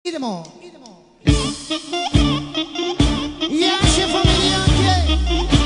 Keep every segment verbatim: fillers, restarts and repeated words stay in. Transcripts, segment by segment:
Idemo. Jaše familijanke.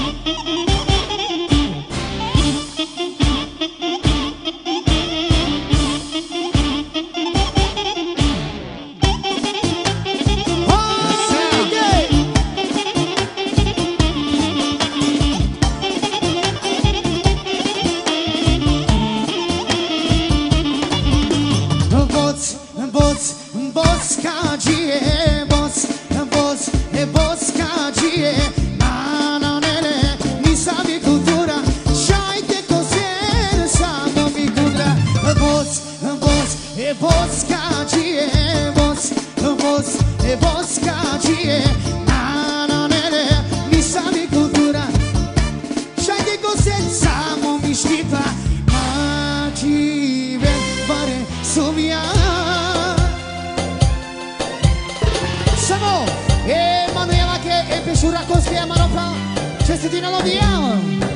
Čestitina l'odiamo,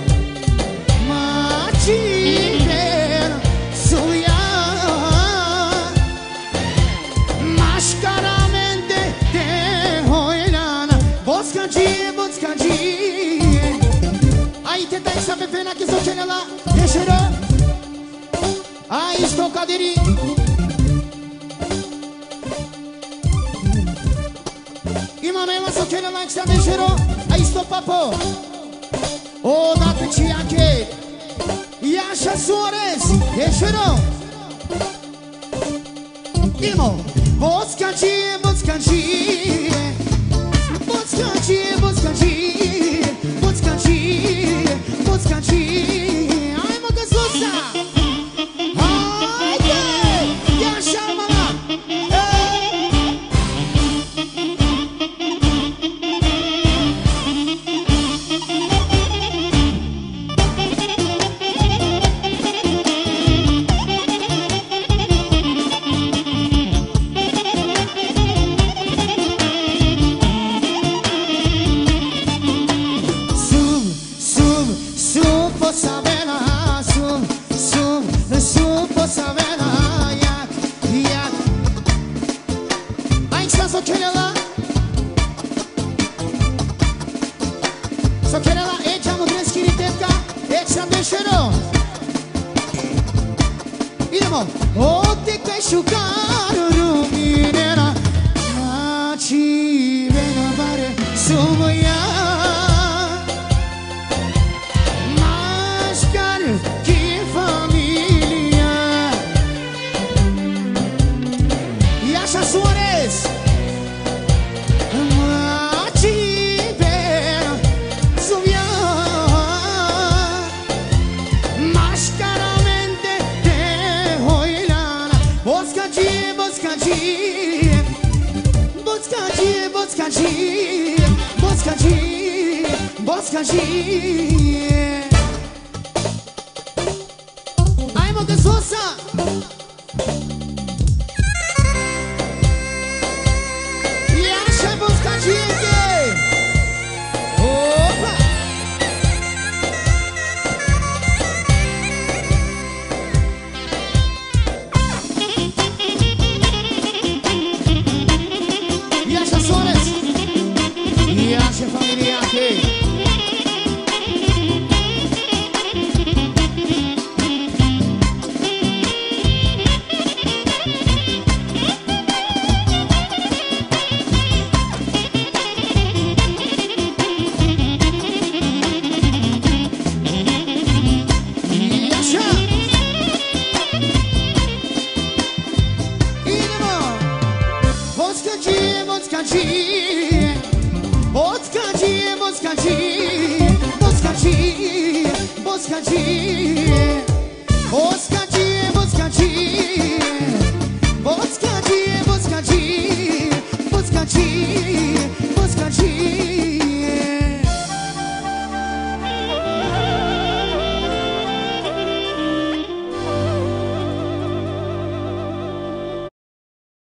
ma ci per suia, mascaramente te hoilana, boscangie, boscangie. Aí te dai sabe pena que sou chega lá, deixa aí estou cadiri. Imamema sou chega lá que sabe deixa aí estou papo. O dată ciache Iașa Suarez Ieșeră Ilmo Boscancie, boscancie Boscancie, boscancie Boscancie, boscancie Hai mă găsuța Haide Iașa mama Boscancie,